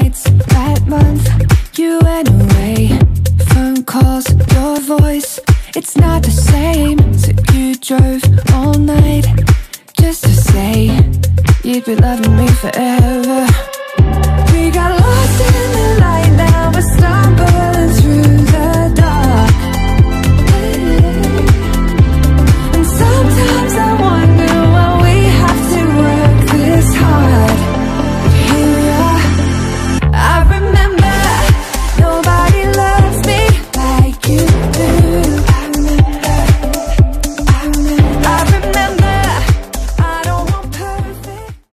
nights that month you went away. Phone calls, your voice, it's not the same. So you drove all night just to say you'd be loving me forever.